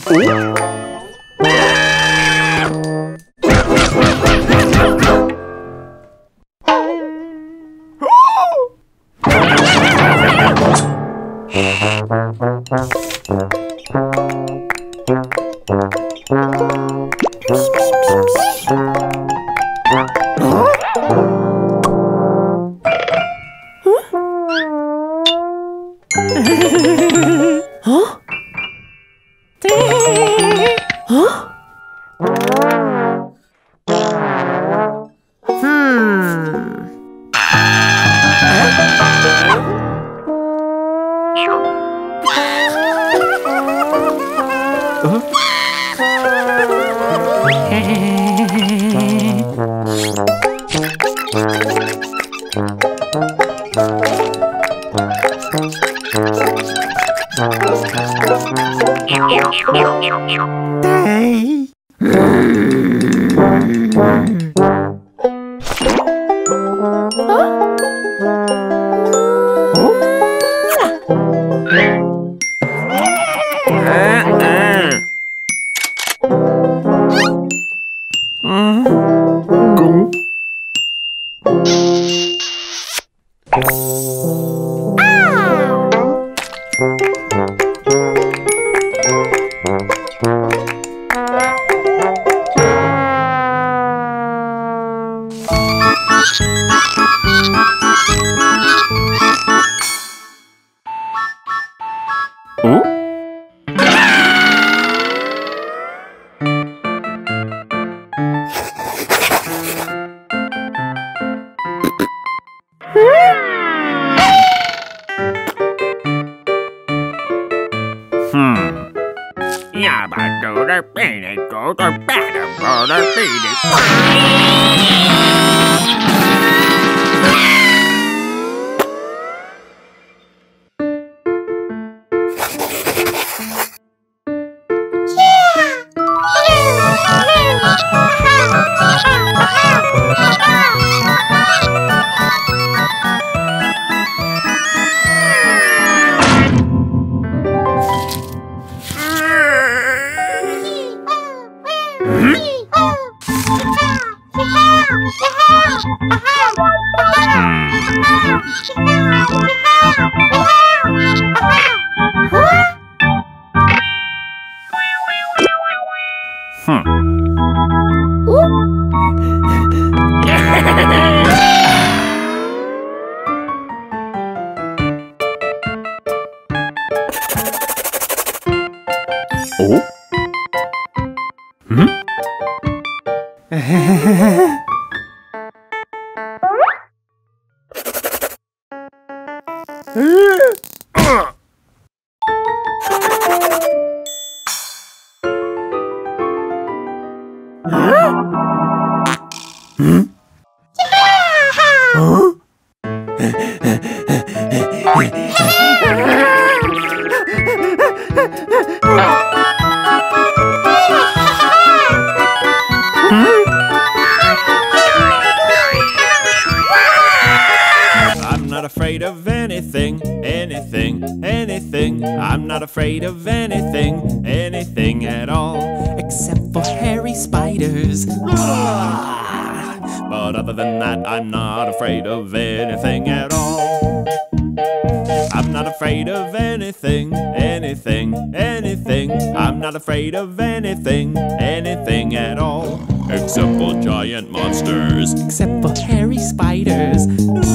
Afraid of anything, anything at all. Except for giant monsters. Except for hairy spiders.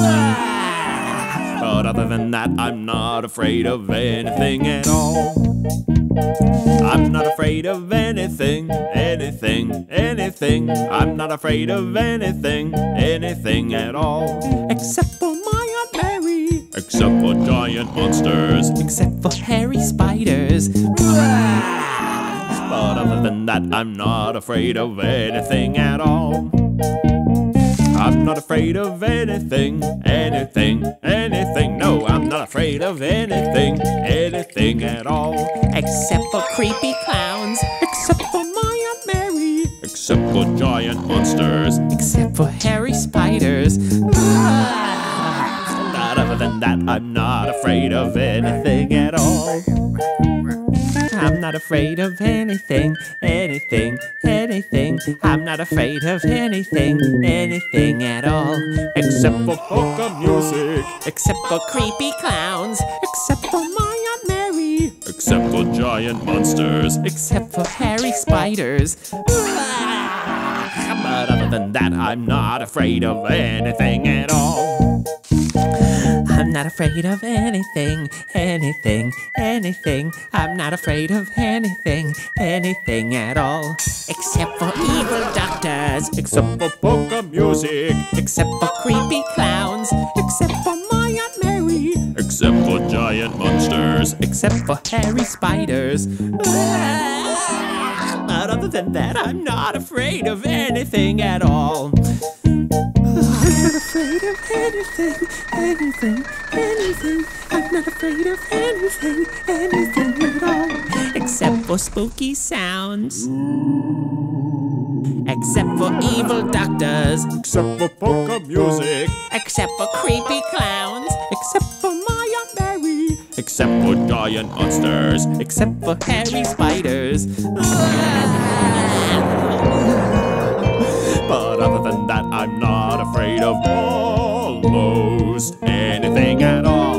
But other than that, I'm not afraid of anything at all. I'm not afraid of anything, anything, anything. I'm not afraid of anything, anything at all. Except for my Aunt Mary. Except for giant monsters. Except for hairy spiders. But other than that, I'm not afraid of anything at all. I'm not afraid of anything, anything, anything. No, I'm not afraid of anything, anything at all. Except for creepy clowns. Except for my Aunt Mary. Except for giant monsters. Except for hairy spiders. Not other than that, I'm not afraid of anything at all. I'm not afraid of anything, anything, anything. I'm not afraid of anything, anything at all. Except for polka music, except for creepy clowns, except for my Aunt Mary, except for giant monsters, except for hairy spiders. But other than that, I'm not afraid of anything at all. I'm not afraid of anything, anything, anything. I'm not afraid of anything, anything at all. Except for evil doctors, except for polka music, except for creepy clowns, except for my Aunt Mary, except for giant monsters, except for hairy spiders. But other than that, I'm not afraid of anything at all. I'm not afraid of anything, anything, anything. I'm not afraid of anything, anything at all. Except for spooky sounds, except for evil doctors, except for polka music, except for creepy clowns, except for my Aunt Mary, except for giant monsters, except for hairy spiders. But other than that, I'm not afraid of almost anything at all.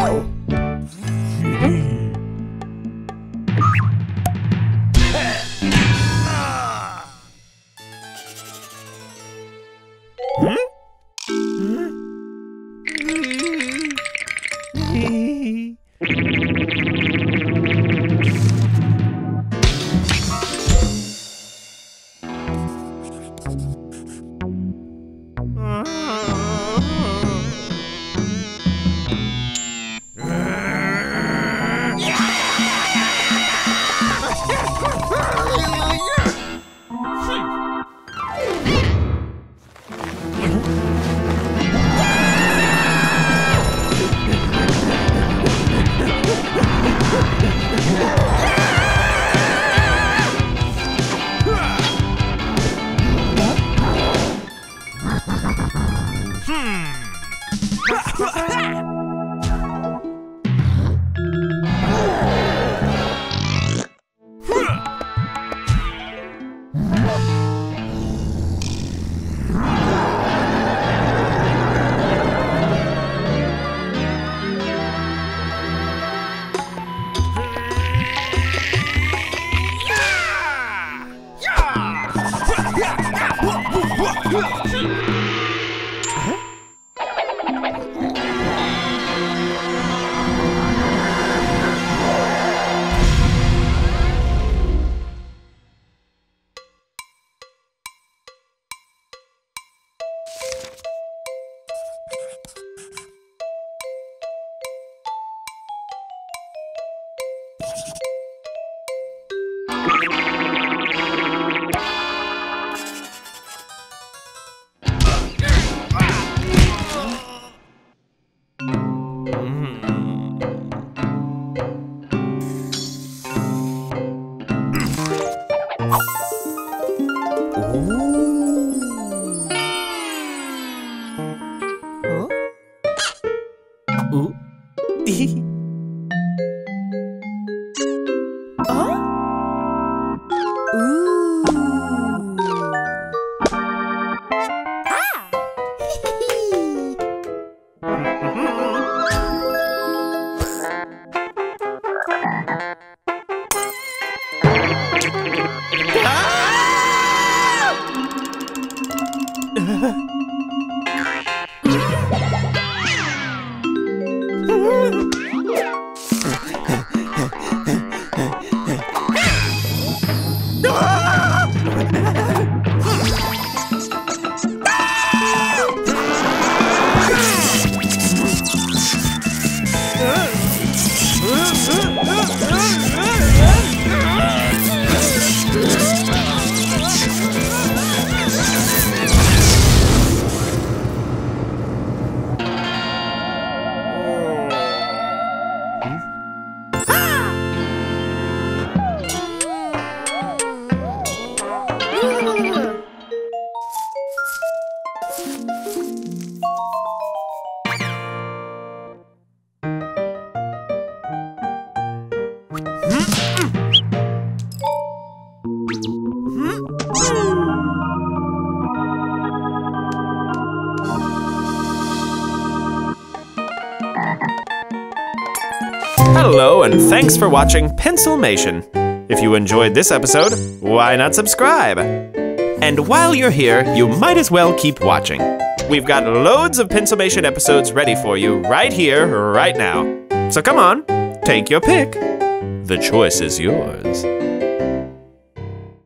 Hello, and thanks for watching Pencilmation. If you enjoyed this episode, why not subscribe? And while you're here, you might as well keep watching. We've got loads of Pencilmation episodes ready for you right here, right now. So come on, take your pick. The choice is yours.